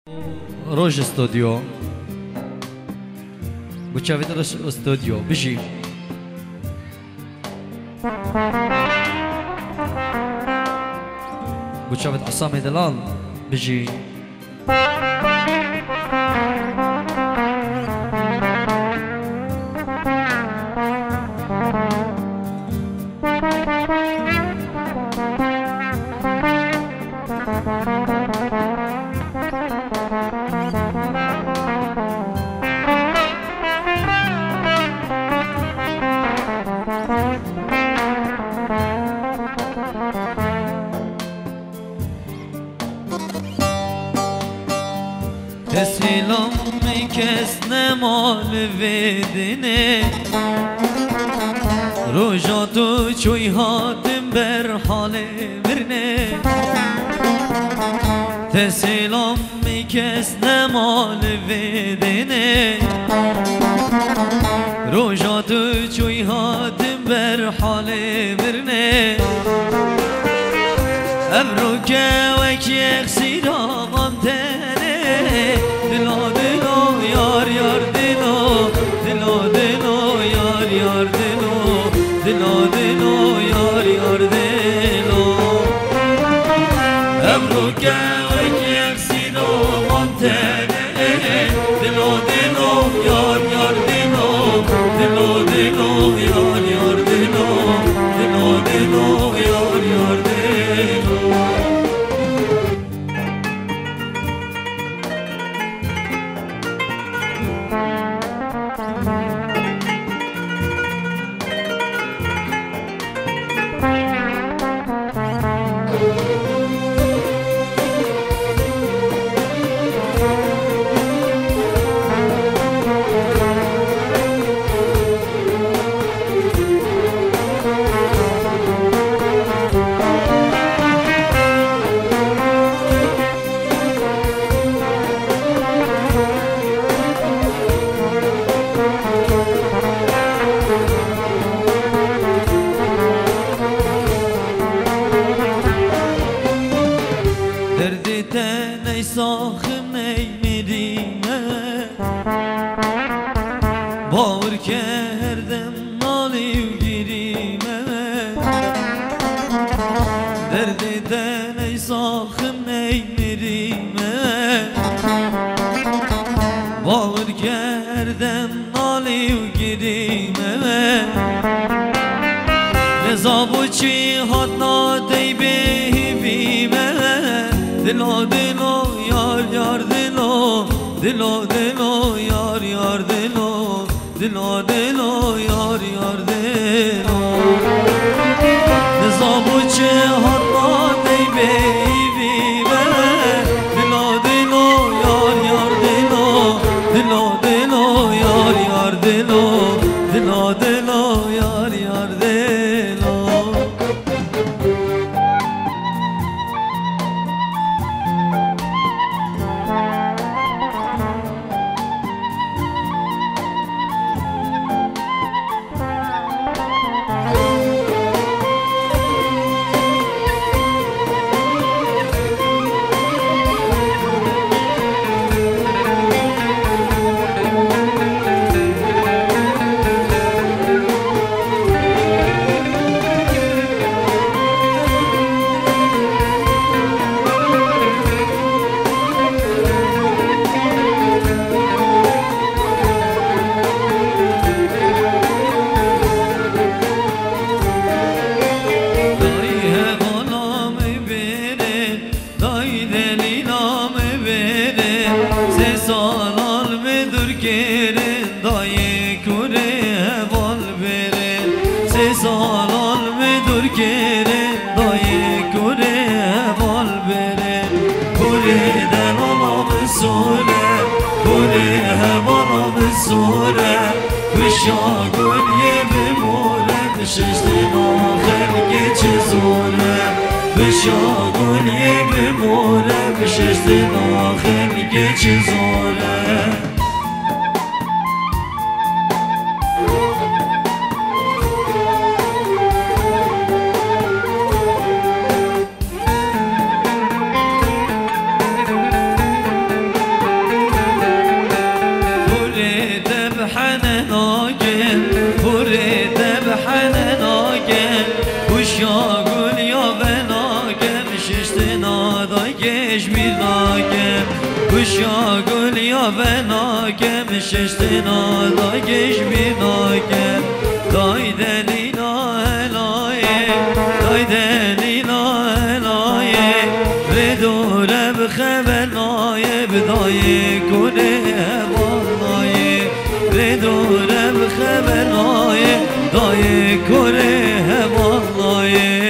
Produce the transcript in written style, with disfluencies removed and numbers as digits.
روج استوديو بوشافيت روج استوديو بيجي بوشافيت عصامي دلال بيجي Teslim kes nemal vedine Roja tu çoy hatim ber hale birne Teslim kes nemal vedine Roja tu çoy hatim ber hale birne Ebruke ve yeksiram tene Dilo dilo yar yar dilo Dilo dilo yar yar dilo Dilo dilo yar yar dilo Ebruke ve yeksiram tene Dilo dilo yar yar dilo Dilo dilo yar yar dilo Dilo dilo yar yar dilo Derdite saxım ney mirime Bağır kerdem naliv girime Derdite saxım ney mirime Bağır kerdem naliv girime Nezabuçi hatna deybehi bime Dilo dilo yar yar dilo Dilo dilo yar yar dilo Dilo dilo yar yar dilo Nizabuçe hatta deybeyi be Dilo dilo yar yar dilo Dilo dilo yar yar dilo Dilo dilo yar yar dilo Şagul yemi mole Bişiştin ahir geçi zore Bişagul yemi mole Bişiştin ahir geçi zore وشا قول يا بناك مششتنا دايش بناك داي دلينا هلاي داي دلينا هلاي بدور بخبرناي بداي كونه والله بدور بخبرناي داي كونه والله